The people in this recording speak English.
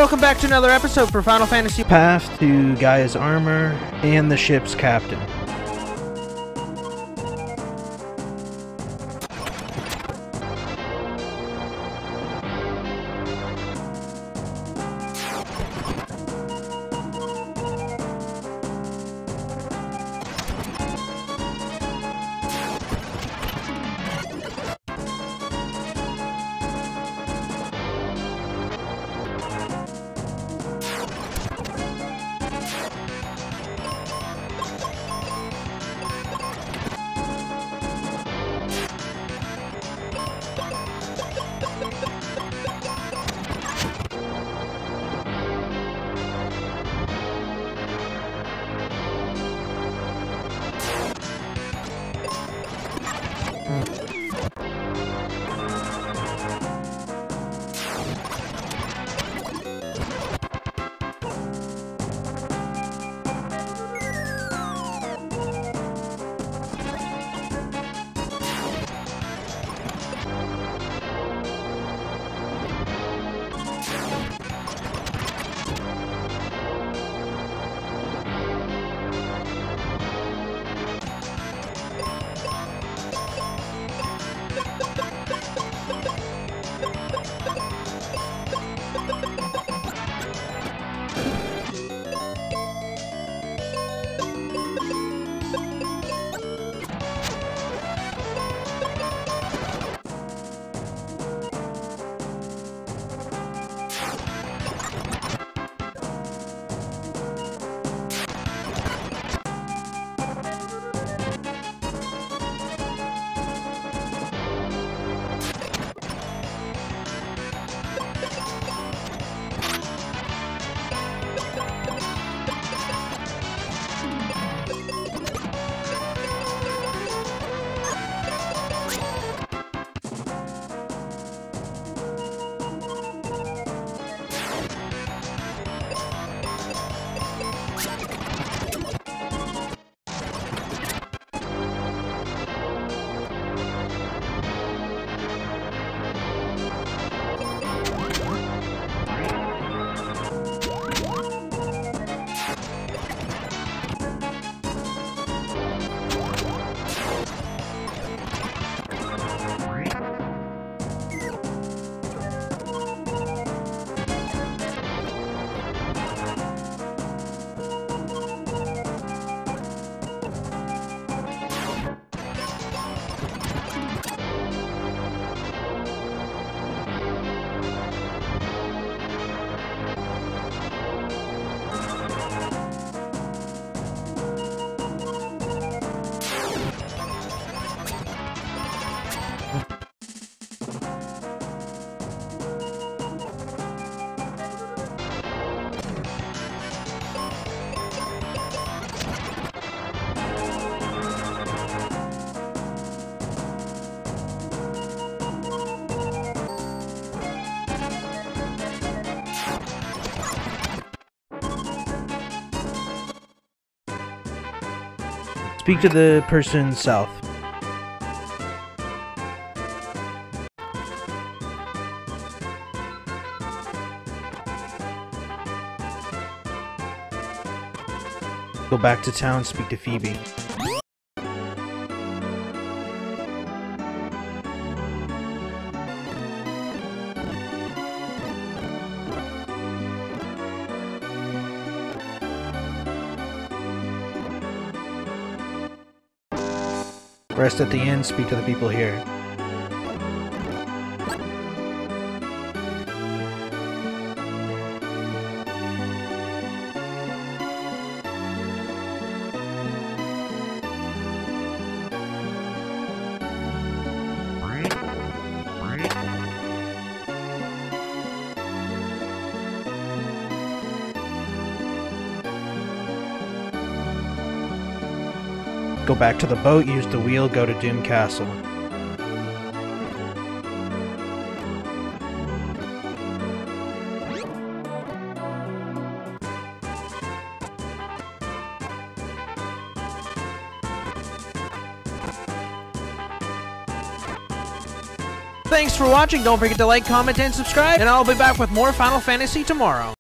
welcome back to another episode for Final Fantasy. Path to Gaia's armor and the ship's captain. Speak to the person south. Go back to town, speak to Phoebe. Rest at the inn, speak to the people here. Go back to the boat, use the wheel, go to Doom Castle. Thanks for watching. Don't forget to like, comment, and subscribe. And I'll be back with more Final Fantasy tomorrow.